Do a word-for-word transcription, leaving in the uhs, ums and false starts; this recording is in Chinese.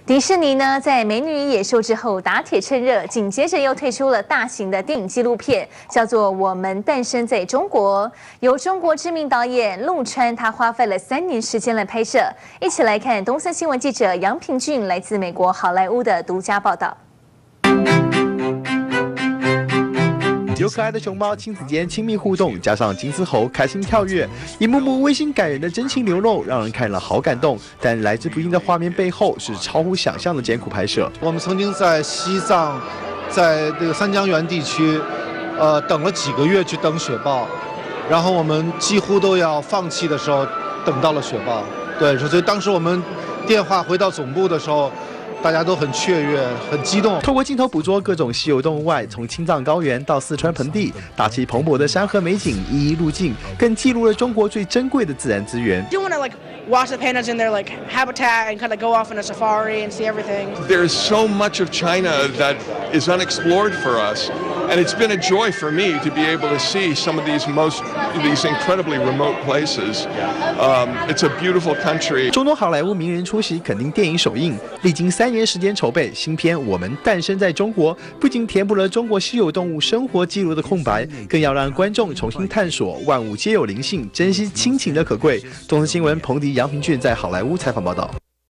迪士尼呢，在《美女与野兽》之后打铁趁热，紧接着又推出了大型的电影纪录片，叫做《我们诞生在中国》，由中国知名导演陆川，他花费了三年时间来拍摄。一起来看东森新闻记者杨平俊来自美国好莱坞的独家报道。 有可爱的熊猫亲子间亲密互动，加上金丝猴开心跳跃，一幕幕温馨感人的真情流露，让人看了好感动。但来之不易的画面背后是超乎想象的艰苦拍摄。 我们曾经在西藏，在这个三江源地区，呃，等了几个月去等雪豹，然后我们几乎都要放弃的时候，等到了雪豹。对，所以当时我们电话回到总部的时候。 大家都很雀跃，很激动。 透过镜头捕捉各种稀有动物外，从青藏高原到四川盆地，大气蓬勃的山河美景一一入镜，更记录了中国最珍贵的自然资源。 You want to like watch the pandas in their like habitat and kind of go off on a safari and see everything. There's so much of China that is unexplored for us, and it's been a joy for me to be able to see some of these most these incredibly remote places. Um, it's a beautiful country. 中东好莱坞名人出席肯定电影首映，历经三年时间筹备，新片《我们诞生在中国》不仅填补了中国稀有动物生活记录的空白，更要让观众重新探索万物皆有灵性，珍惜亲情的可贵。东森新闻彭迪、杨平俊在好莱坞采访报道。